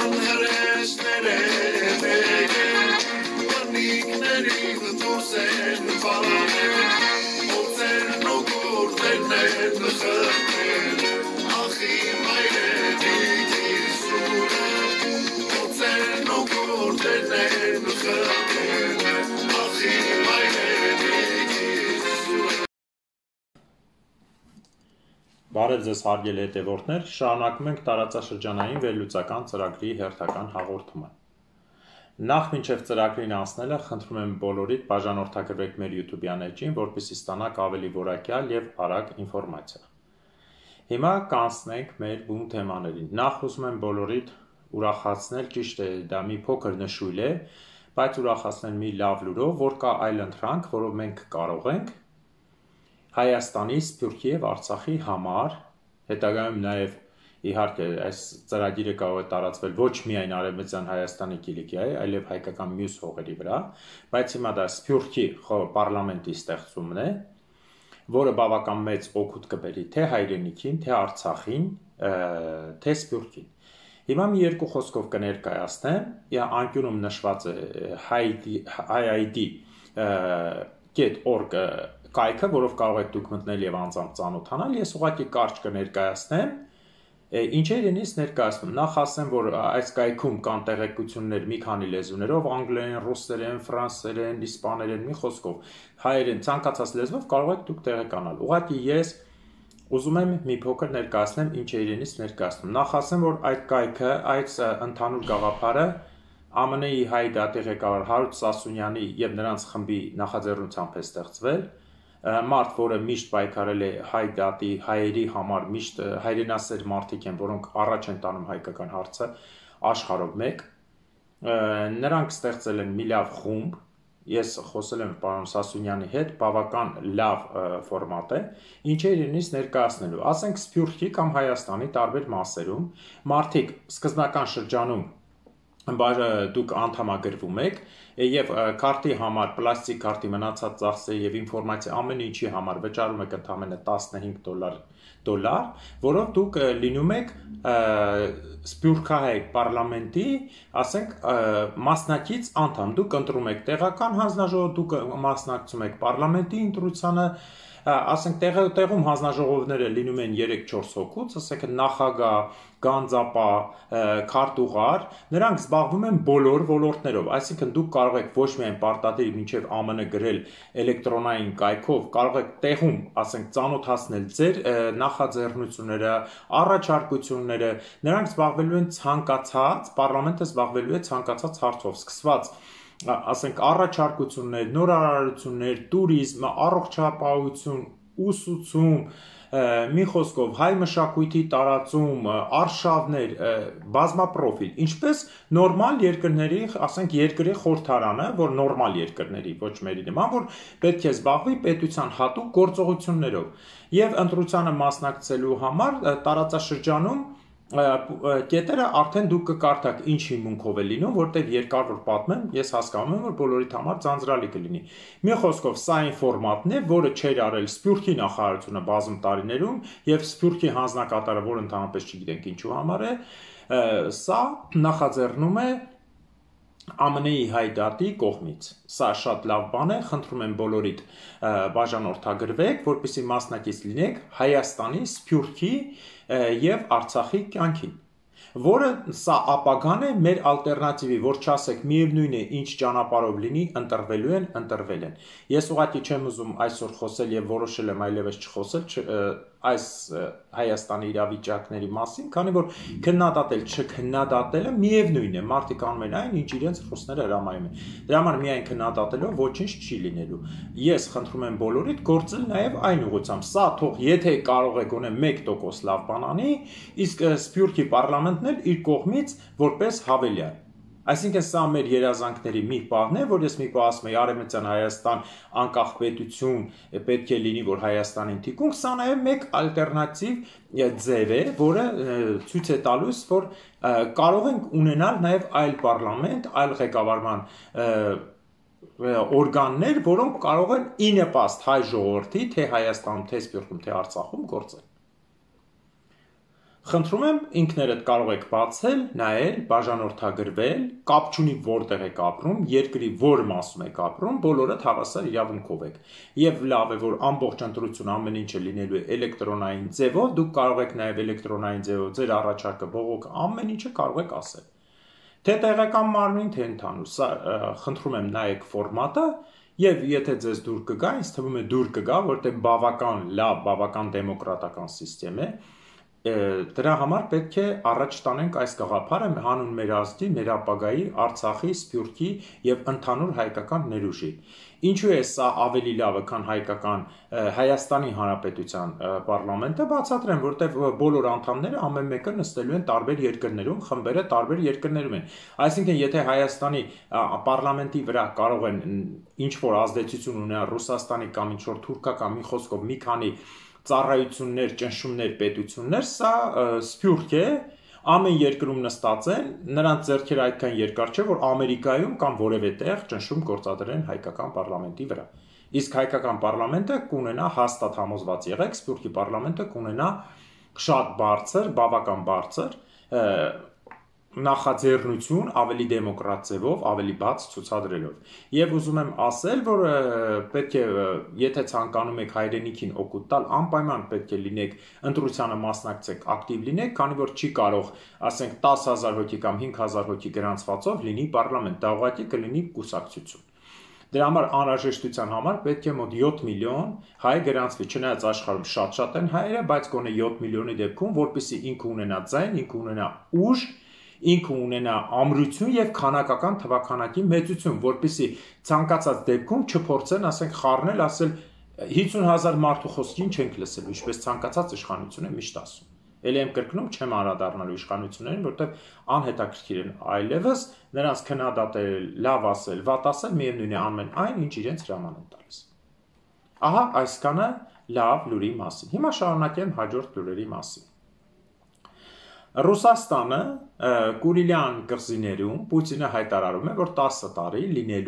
Բարև ձեզ հարգելի հետևորդներ, շարունակում ենք տարածաշրջանային վերլուծական ծրագրի հերթական հաղորդումը։ Նախ մինչև ծրագրին անցնելը խնդրում եմ բոլորիդ բաժանորդագրվեք մեր YouTube-յան էջին, որպեսզի ստանաք ավելի որակյալ եւ արագ ինֆորմացիա։ Հիմա կանցնենք մեր բուն թեմաներին։ Նախ ուզում եմ բոլորիդ ուրախացնել, ճիշտ է, դա մի փոքր նշույլ է, բայց ուրախացնել մի լավ լուրով, որ կա այլ ընտրանք, որով մենք կարող ենք Հայաստանի, Սփյուռքի եւ Արցախի համար, հետագայում նաեւ իհարկե այս ծրագիրը կարող է տարածվել ոչ միայն Արևմտյան Հայաստանի Կիլիկիայի, այլև հայկական մյուս հողերի վրա, բայց հիմա դա Սփյուռքի պարլամենտի ստեղծումն է, որը բավական մեծ օգուտ կբերի թե հայրենիքին, թե Արցախին, թե Սփյուռքին։ Հիմա մի երկու խոսքով կներկայացնեմ, անկյունում նշված է HID.org կայքը, որով կարող եք դուք մտնել եւ անձամբ ծանոթանալ, ես ուղղակի կարճ կներկայացնեմ, ինչ է իրենից ներկայացնում։ Նախ ասեմ, որ այս կայքում կան տեղեկություններ մի քանի լեզուներով, անգլերեն, ռուսերեն, ֆրանսերեն, իսպաներեն, մի խոսքով, հայերեն, ցանկացած լեզվով կարող եք դուք տեղեկանալ։ Ուղղակի ես ուզում եմ մի փոքր ներկայացնեմ, ինչ է իրենից ներկայացնում։ Նախ ասեմ, որ այդ կայքը, այդ ընդհանուր գաղափարը ԱՄՆ-ի հայ դատի ղեկավար Հարութ Սասունյանի եւ նրանց խմբի նախաձեռնությամբ է ստեղծվել։ Մարդ, որը միշտ պայքարել է հայ դատի, հայերի համար, միշտ հայրենասեր մարդիկ են, որոնք առաջ են տանում հայկական հարցը աշխարհով մեկ։ Նրանք ստեղծել են մի լավ խումբ, ես խոսել եմ պարոն Սասունյանի հետ, բավական լավ ֆորմատ է, ինչ է իրենից ներկայացնելու։ Ասենք Սփյուռքի կամ Հայաստանի տարբեր մասերում մարդիկ սկզբնական շրջանում դուք անդամագրվում եք եւ քարտի համար, պլաստիկ քարտի մնացած ծախսերի եւ ինֆորմացիա ամեն ինչի համար վճարում եք ընդամենը $15, որով դուք լինում եք Սփյուռքահայ պարլամենտի, ասենք, մասնակից անդամ, դուք ընտրում եք տեղական հանձնաժողով, դուք մասնակցում եք պարլամենտի ընտրությանը, ասենք տեղում հանձնաժողովները լինում են 3-4 հոգուց, ասենք նախագահ, գանձապահ, քարտուղար, նրանք զբաղվում են բոլոր ոլորտներով, այսինքն դուք կարող եք ոչ միայն պարտադիր մինչև ԱՄՆ գրել էլեկտրոնային կայքով, կարող եք տեղում, ասենք, ծանոթացնել ձեր նախաձեռնությունները, առաջարկությունները, նրանք զբաղվելու են ցանկացած, պարլամենտը զբաղվելու է ցանկացած հարցով, սկսված ասենք առաջարկություններ, նորարարություններ, տուրիզմ, առողջապահություն, ուսուցում, մի խոսքով հայ մշակույթի տարածում, արշավներ, բազմապրոֆիլ, ինչպես նորմալ երկրների, ասենք երկրի խորհրդարանը, որ նորմալ երկրների, ոչ մերի նման, որ պետք է զբաղվի պետության հատուկ գործողություններով եւ ընտրությանը մասնակցելու համար տարածաշրջանում կետերը արդեն դուք կկարդաք ինչ հիմունքով է լինում, որտեղ երկար որ պատմեմ, ես հասկանում եմ, որ բոլորիդ համար ձանձրալի կլինի։ Մի խոսքով, սա այն ֆորմատն է, որը չէր արել Սփյուռքի նախարարությունը բազում տարիներում եւ Սփյուռքի հանձնակատարը, որ ընդհանրապես չգիտենք ինչու համար է, սա նախաձեռնում է ԱՄՆ-ի հայ դատի կողմից։ Սա շատ լավ բան է, խնդրում եմ բոլորիդ բաժանորդագրվեք, որպեսզի մասնակից լինեք Հայաստանի, Սփյուռքի եւ Արցախի կյանքին, որը սա ապագան է մեր ալտերնատիվի, որ չասեք միևնույն է ինչ ճանապարհով լինի, ընտրվել են։ Ես ուղղակի չեմ ուզում այսօր խոսել եւ որոշել եմ այլևս չխոսել այս Հայաստանի իրավիճակների մասին, քանի որ քննադատել, չքննադատելը միևնույն է, մարդիկ անում են այն, ինչ իրենց ռուսները հրամայում են։ Դրա համար միայն քննադատելով ոչինչ չի լինելու։ Ես խնդրում եմ բոլորիդ գործել նաեւ այն ուղղությամբ, սա թող եթե կարող եք գոնե 1% լավ բան անի, իսկ Սփյուռքի պարլամենտն էլ իր կողմից որպես հավելյալ։ Այսինքն սա մեր երազանքների մի պահն է, որ ես մի պահ ասում եմ Արևմտյան Հայաստան անկախ պետություն պետք է լինի, որ Հայաստանին թիկունք, սա նաև մեկ ալտերնատիվ ձև է, որը ցույց է տալիս, որ կարող ենք ունենալ նաև այլ պարլամենտ, այլ ղեկավարման օրգաններ, որոնք կարող են ի նպաստ հայ ժողովրդի, թե Հայաստանում, թե Սփյուռքում, թե Արցախում գործել։ Խնդրում եմ ինքներդ կարող եք բացել, նայել, բաժանորդագրվել, կապ չունի որտեղ եք ապրում, երկրի որ մասում եք ապրում, բոլորդ հավասար իրավունքով եք։ Եվ լավ է, որ ամբողջ ընտրությունը ամեն ինչը լինելու է էլեկտրոնային ձևով, դուք կարող եք նաև էլեկտրոնային ձևով ձեր առաջարկը բողոք ամեն ինչը կարող եք ասել։ Թե տեղական մարմին, թե ընդհանուր, սա խնդրում եմ նայեք ֆորմատը, եւ եթե ձեզ դուր կգա, ինձ թվում է դուր կգա, որտեղ բավական լավ, բավական դեմոկրատական համակարգ է, դրա համար պետք է առաջ տանենք այս գաղափարը հանուն մեր ազգի, մեր ապագայի, Արցախի, Սփյուռքի եւ ընդհանուր հայկական ներուժի։ Ինչու է սա ավելի լավը, քան Հայաստանի Հանրապետության պարլամենտը, բացատրեմ, որտեղ բոլոր անդամները ամեն մեկը նստելու են տարբեր երկրներում, խմբերը տարբեր երկրներում են։ Այսինքն, եթե Հայաստանի պարլամենտի վրա կարող են ինչ-որ ազդեցություն ունենալ Ռուսաստանի կամ ինչ-որ թուրքական, մի խոսքով մի քանի ծառայություններ, ճնշումներ, պետություններ, սա Սփյուռք է, ամեն երկրում նստած են, նրանց ձեռքերը այդքան երկար չէ, որ Ամերիկայում կամ որևէ տեղ ճնշում գործադրեն հայկական պարլամենտի վրա։ Իսկ հայկական պարլամենտը կունենա, հաստատ համոզված եղեք, Սփյուռքի պարլամենտը կունենա շատ բարձր, բավական բարձր նախաձեռնություն ավելի դեմոկրատ ձևով, ավելի բաց ցուցադրելով։ Եվ ուզում եմ ասել, որ պետք է, եթե ցանկանում եք հայրենիքին օգուտ տալ, անպայման պետք է լինեք ընտրությանը մասնակցեք, ակտիվ լինեք, քանի որ չի կարող, ասենք 10,000 հոգի կամ 5,000 հոգի գրանցվածով լինի պարլամենտ, դա ուղղակի կլինի կուսակցություն։ Դրա համար անհրաժեշտության համար պետք է մոտ 7 միլիոն հայ գրանցվի, չնայած աշխարհում շատ են հայերը, բայց գոնե 7 միլիոնի դեպքում, որպեսզի ինքը ունենա ձայն, ինքը ունենա ուժ, ինքը ունենա ամրություն եւ քանակական թվաքանակի մեծություն, որպեսզի ցանկացած դեպքում չփորձեն, ասենք, խառնել, ասել 50,000 մարդու խոսքին չենք լսելու, ինչպես ցանկացած իշխանություն է միշտ ասում։ Էլի եմ կրկնում, չեմ անդրադառնալու իշխանություններին, որտեղ անհետաքրքիր են այլևս, նրանց քննադատել, լավ ասել, վատ ասել, միևնույն է անում են այն, ինչ իրենց հրաման են տալիս։ Ահա այսքանը լավ լուրի մասին։ Հիմա շարունակեմ հաջորդ լուրերի մասին։ Ռուսաստանը Կուրիլյան կղզիներում Պուտինը հայտարարում է, որ 10 տարի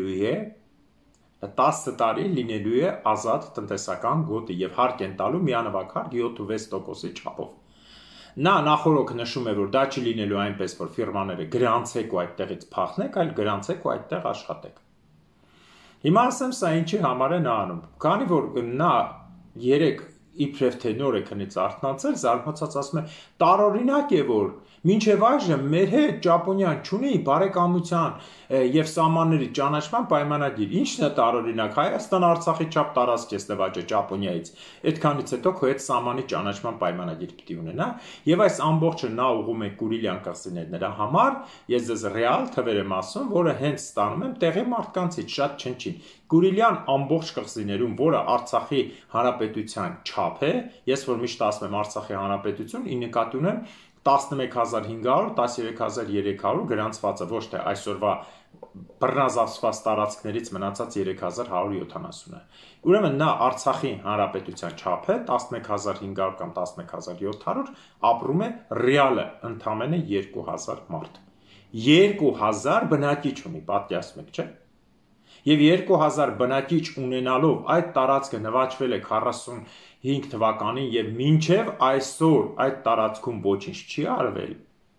լինելու է ազատ տնտեսական գոտի եւ հարկ են տալու միանվագ 7-6%-ի չափով։ Նա նախորոք նշում է, որ դա չի լինելու այնպես, որ ֆիրմաները գրանցեք ու այդտեղից փախնեք, այլ գրանցեք ու այդտեղ աշխատեք։ Հիմա ասեմ, սա ինչի համար է նա անում, քանի որ նա 3 իբրև թե նոր է քնից արթնացել, զարմացած ասում է, տարօրինակ է, որ մինչև այժմ մեր հետ Ճապոնիան չունի բարեկամության եւ սահմանների ճանաչման պայմանագիր։ Ինչն է տարօրինակ, Հայաստան Արցախի չափ տարածք է նվաճը Ճապոնիայից։ Այդքանից հետո քո հետ սահմանի ճանաչման պայմանագիր պիտի ունենա, եւ այս ամբողջը նա ուղում է Կուրիլյան կղզիներ նրա համար, ես ձեզ ռեալ թվեր եմ ասում, որը հենց ստանում եմ տեղի մարդկանցից, շատ չնչին։ Կուրիլյան ամբողջ կղզիներում, որը Արցախի Հանրապետության չափ է, ես որ միշտ ասում եմ Արցախի Հանրապետություն, ի նկատի ունեմ 11,500, 13,300 գրանցվածը, ոչ թե այսօրվա բռնազավսված տարածքներից մնացած 3,170-ը։ Ուրեմն նա Արցախի Հանրապետության չափ է, 11,500 կամ 11,700, ապրում է ռեալը ընդամենը 2,000 մարդ։ 2,000 բնակիչ ունի, պատկերացնում եք, չէ՞։ Եվ 2,000 բնակիչ ունենալով այդ տարածքը նվաճվել է 45 թվականին եւ մինչեւ այսօր այդ տարածքում ոչինչ չի արվել։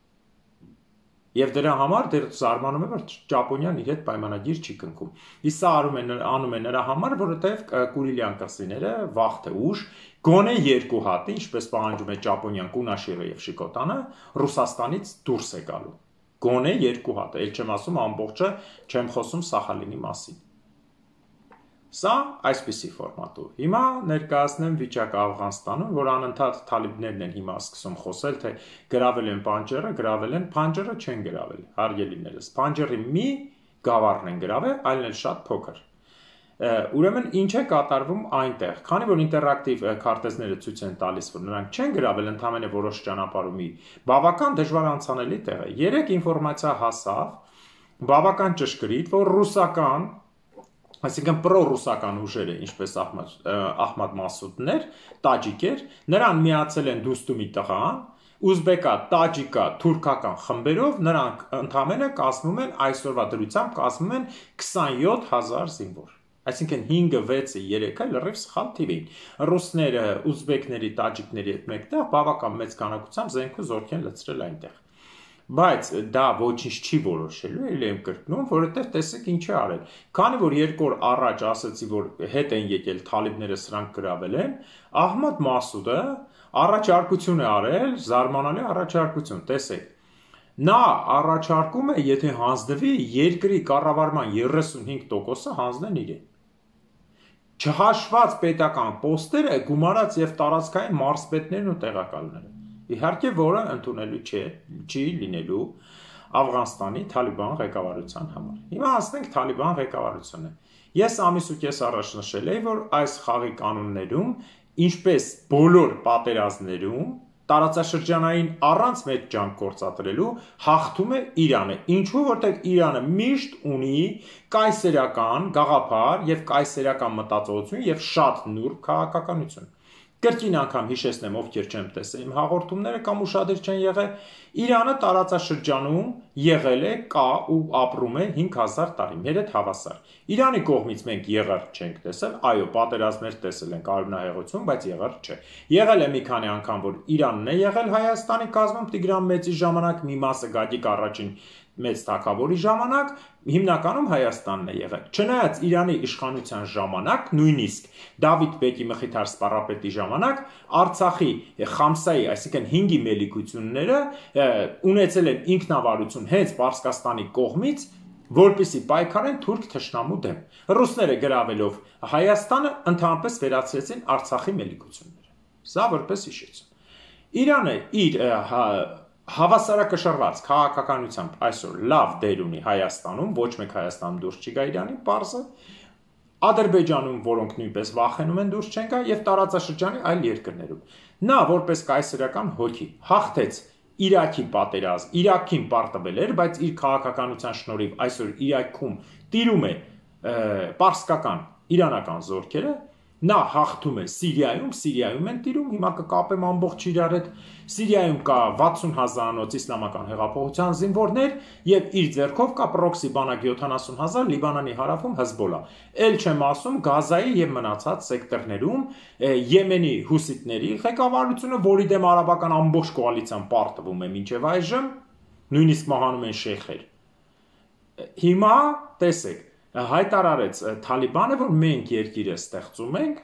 Եվ դրա համար դեռ զարմանում է, որ Ճապոնիան իր հետ պայմանագիր չի կնքում։ Իսկ սա անում է նրա համար, որովհետեւ Կուրիլյան կղզիները վաղ թե ուշ գոնե 2 հատի, ինչպես պահանջում է Ճապոնիան, Կունաշիրը եւ Շիկոտանը, Ռուսաստանից դուրս է գալու։ Գոնե 2 հատ, էլ չեմ ասում ամբողջը, չեմ խոսում Սախալինի մասին։ Սա այսպիսի ֆորմատով։ Հիմա ներկայացնեմ վիճակը Աֆղանստանում, որ անընդհատ թալիբներն են հիմա սկսում խոսել, թե գրավել են Պանջերը, գրավել են, Պանջերը չեն գրավել, հարգելիներս։ Պանջերի մի գավառն են գրավել, այլն էլ շատ փոքր։ Ուրեմն ինչ է կատարվում այնտեղ, քանի որ ինտերակտիվ քարտեզները ցույց են տալիս, որ նրանք չեն գրավել, ընդհանրապես որոշ ճանապարհումի, բավական դժվար անցանելի տեղ է։ Երեք ինֆորմացիա հասավ, բավական ճշգրիտ, որ ռուսական, այսինքն պրոռուսական ուժերը, ինչպես Ահմադ Մասուդներ, տաջիկեր, նրան միացել են Դուստումի տղան, ուզբեկա, տաջիկա, թուրքական խմբերով, նրանք ընդամենը կազմում են այսօրվա դրությամբ կազմում են 27,000 զինվոր։ Այսինքն 5-ը, 6-ը, 3-ը լրիվ սխալ թիվ էին։ Ռուսները, ուզբեկների, տաջիկների հետ մեկտեղ բավական մեծ քանակությամբ զենք ու զորք են լցրել այնտեղ։ Բայց դա ոչինչ չի որոշելու, ելի եմ կրկնում, որովհետև տեսեք ինչ է արել։ Քանի որ 2 օր առաջ ասացի, որ հետ են եկել թալիբները սրանք գրավել են, Ահմադ Մասուդը առաջարկություն է արել, զարմանալի առաջարկություն, տեսեք։ Նա առաջարկում է, եթե հանձնվի, երկրի կառավարման 35%-ը հանձնեն իրեն։ Չհաշված պետական պոստերը, գումարած եւ տարածքային մարզպետներն ու տեղակալները։ Իհարկե, որը ընդունելու չի լինելու Աֆղանստանի Թալիբան ղեկավարության համար։ Հիմա ասենք Թալիբան ղեկավարությունը։ Ես ամիս ու կես առաջ նշել էի, որ այս խաղի կանոններում, ինչպես բոլոր պատերազմներում, տարածաշրջանային առանց մեծ ջանք գործադրելու հաղթում է Իրանը։ Ինչու, որտեղ Իրանը միշտ ունի կայսերական գաղափար եւ կայսերական մտածողություն եւ շատ նուրբ քաղաքականություն։ Կրկին անգամ հիշեցնեմ, ովքեր չեմ տեսել իմ հաղորդումները կամ ուշադիր չեն եղել, Իրանը տարածաշրջանում եղել է, կա ու ապրում է 5000 տարի, մեր հետ հավասար։ Իրանի կողմից մենք եղեռ չենք տեսել, այո, պատերազմներ տեսել ենք արյունահեղություն, բայց եղեռ չէ։ Եղել է մի քանի անգամ, որ Իրանն է եղել Հայաստանի կազմում Տիգրան Մեծի ժամանակ, մի մասը Գագիկ առաջին մեծ թագավորի ժամանակ, հիմնականում Հայաստանն է եղել։ Չնայած Իրանի իշխանության ժամանակ, նույնիսկ Դավիթ Բեկի Մխիթար Սպարապետի ժամանակ, Արցախի Խամսայի, այսինքն 5-ի մելիքությունները ունեցել են ինքնավարություն հենց Պարսկաստանի կողմից, որպեսզի պայքարեն թուրք թշնամու դեմ։ Ռուսները գրավելով Հայաստանը ընդհանրապես վերացրեցին Արցախի մելիքությունները։ Սա որպես հիշեցում։ Իրանը իր հավասարակշռված քաղաքականությամբ այսօր լավ դեր ունի Հայաստանում, ոչ մեկ Հայաստանում դուրս չի գա Իրանի պարզը, Ադրբեջանում, որոնք նույնպես վախենում են դուրս չեն գա, եւ տարածաշրջանի այլ երկրներում։ Նա որպես կայսերական հոգի հաղթեց Իրաքի պատերազմ, Իրաքին պարտվել էր, բայց իր քաղաքականության շնորհիվ այսօր Իրաքում տիրում է պարսկական իրանական զորքերը, նա հաղթում է Սիրիայում են տիրում, հիմա կկապեմ ամբողջ իրար հետ, Սիրիայում կա 60,000-անոց իսլամական հեղափոխության զինվորներ եւ իր ձեռքով կա պրոքսի բանակ 70,000 Լիբանանի հարավում Հեզբոլա։ Էլ չեմ ասում Գազայի եւ մնացած սեկտորներում Եմենի հուսիտների ղեկավարությունը, որի դեմ արաբական ամբողջ կոալիցիան պարտվում է մինչեւ այժմ, նույնիսկ մահանում են շեյխեր։ Հիմա տեսեք հայտարարեց Թալիբանը, որ մենք երկիրը ստեղծում ենք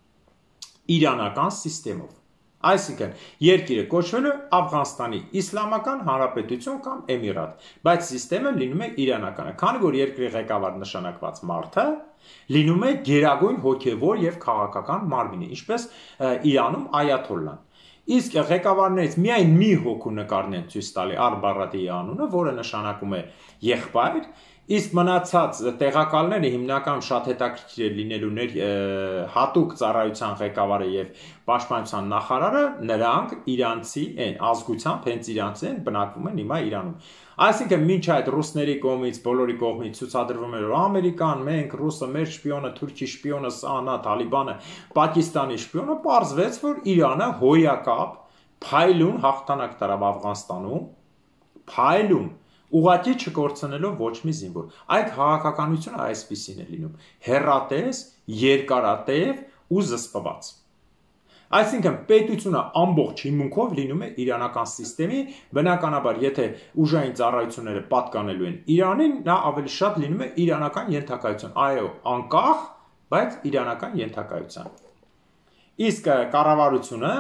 իրանական սիստեմով։ Այսինքն երկիրը կոչվել է Աֆղանստանի Իսլամական Հանրապետություն կամ Էմիրատ, բայց սիստեմը լինում է իրանականը, քանի որ երկրի ղեկավար նշանակված մարդը լինում է գերագույն հոգևոր եւ քաղաքական մարմինը, ինչպես Իրանում այաթոլլան։ Իսկ ղեկավարներից միայն մի հոգու նկարն են ցույց տալի Ար-Բարադիի անունը, որը նշանակում է եղբայր, իսկ մնացած տեղակալները հիմնական շատ հետաքրքիր լինելու հատուկ ծառայության ղեկավարը եւ պաշտպանության նախարարը նրանք իրանցի են, ազգությամբ հենց իրանցի են, բնակվում են հիմա Իրանում։ Այսինքն մինչ այդ ռուսների կողմից, բոլորի կողմից ցուցադրվում էր, որ Ամերիկան, մենք, ռուսը, մեր շպիոնը, Թուրքի շպիոնը, սա, Թալիբանը, Պակիստանի շպիոնը, պարզվեց, որ Իրանը հոյակապ փայլուն հաղթանակ տարավ Աֆղանստանում, փայլուն ուղղակի չկորցնելով ոչ մի զինվոր։ Այդ քաղաքականությունը այսպիսին է լինում՝ հեռատես, երկարատև ու զսպված։ Այսինքն պետությունը ամբողջ հիմունքով լինում է իրանական սիստեմի, բնականաբար, եթե ուժային ծառայությունները պատկանելու են Իրանին, նա ավելի շատ լինում է իրանական ենթակայություն։ Այո, անկախ, բայց իրանական ենթակայության։ Իսկ կառավարությունը,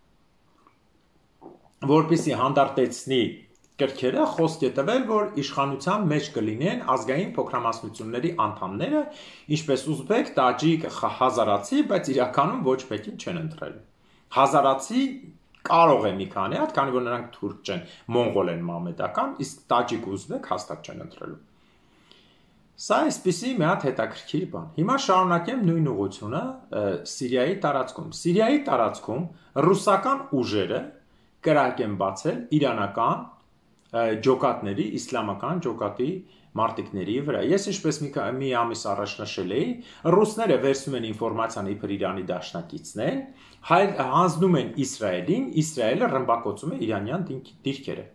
որպեսզի հանդարտեցնի կրքերը, խոսք է տվել, որ իշխանության մեջ կլինեն ազգային փոքրամասնությունների անդամները, ինչպես ուզբեկ, տաջիկ, հազարացի, բայց իրականում ոչ մեկին չեն ընտրել։ Հազարացի կարող է մի քանի հատ, քանի որ նրանք թուրք չեն, մոնղոլ են մամեդական, իսկ տաջիկ ու ուզբեկ հաստատ չեն ընտրելու։ Սա այսպիսի մի հատ հետաքրքիր բան։ Հիմա շարունակեմ նույն ուղղությունը Սիրիայի տարածքում։ Սիրիայի տարածքում ռուսական ուժերը կրակ են բացել իրանական ջոկատների, իսլամական ջոկատի մարտիկների վրա։ Ես ինչպես մի ամիս առաջ նշել էի, ռուսները վերցնում են ինֆորմացիան իբր Իրանի դաշնակիցն են, հանձնում են Իսրայելին, Իսրայելը ռմբակոծում է իրանյան դիրքերը։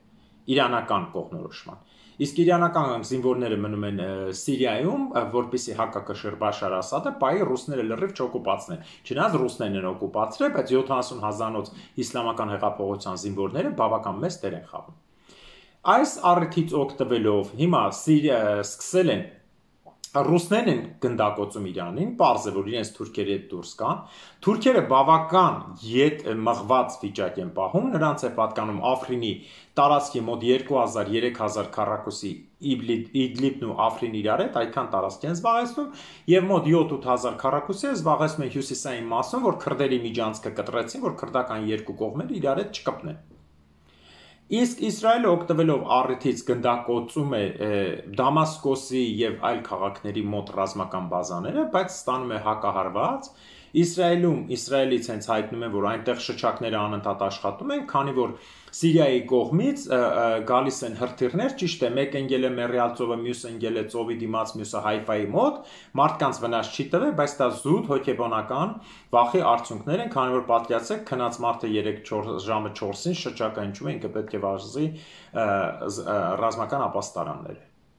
իրանական կողմնորոշման։ Իսկ իրանական զինվորները մնում են Սիրիայում, որպեսզի հակակշռ Բաշար Ասադը պայի ռուսները լրիվ չօկուպացնեն։ Չնայած ռուսներն են օկուպացրել, բայց 70,000-ից իսլամական հեղափոխության զինվորները բավական մեծ դեր են խաղում։ Այս առիթից օգտվելով հիմա սկսել են ռուսներն են գնդակոծում Իրանին, պարզ է, որ իրենց թուրքերի հետ դուրս կան, թուրքերը բավական մղված վիճակ են պահում, նրանց է պատկանում Աֆրինի տարածքի մոտ 2000-3000 քառակուսի Իդլիբն ու Աֆրին իրար հետ, այդքան տարածք են զբաղեցնում, եւ մոտ 7-8000 քառակուսի զբաղեցնում են հյուսիսային մասում, որ քրդերի միջանցքը կտրեցին, որ քրդական երկու կողմերը իրար հետ չկպնեն։ Իսկ Իսրայելը օգտվելով առիթից գնդակոծում է Դամասկոսի եւ այլ քաղաքների մոտ ռազմական բազաները, բայց ստանում է հակահարված։ Իսրայելում Իսրայելից հենց հայտնում են, որ այնտեղ շչակները անընդհատ աշխատում են, քանի որ Սիրիայի կողմից գալիս են հրթիռներ, ճիշտ է, մեկ ընկել է Մերիալ ծովը, մյուսը ընկել է ծովի դիմաց, մյուսը Հայֆայի մոտ, մարդկանց վնաս չի տվել, բայց դա զուտ հոգեբանական վախի արդյունքներ են, քանի որ պատկերացրեք, քնած մարդը 3-4 ժամը 4-ին շրջակա ինչու է ինքը պետք է վազի ռազմական ապաստարանները։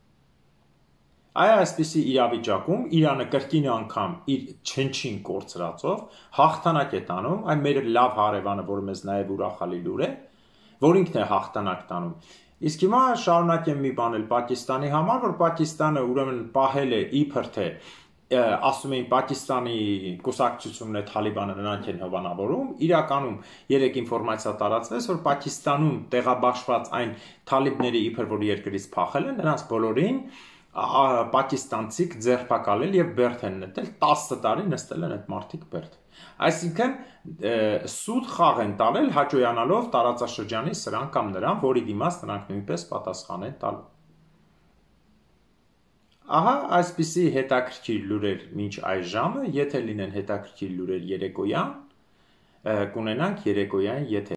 Այսպիսի իրավիճակում Իրանը կրկին անգամ իր չնչին կորցրածով հաղթանակ է տանում, այն մեր լավ հարևանը, որը մեզ նաև ուրախալի լուր է, որ ինքն է հաղթանակ տանում։ Իսկ հիմա շարունակեմ մի բան էլ Պակիստանի համար, որ Պակիստանը ուրեմն պահել է իբր թե ասում էին Պակիստանի կուսակցությունն է Թալիբանը նրանք են հովանավորում, իրականում երեք ինֆորմացիա տարածվեց, որ Պակիստանում տեղաբաշխված այն թալիբները իբր որ երկրից փախել են, նրանց բոլորին պակիստանցիք ձերբակալել եւ բերդ են նետել 10 տարի նստել են այդ մարդիկ բերդ։ Այսինքն սուտ խաղ են տալել հաճոյանալով տարածաշրջանի սրան կամ նրան, որի դիմաց նրանք նույնպես պատասխան են տալու։ Ահա այսպիսի հետաքրքիր լուրեր մինչ այս ժամը, եթե լինեն հետաքրքիր լուրեր երեկոյան, կունենանք երեկոյան եթեր։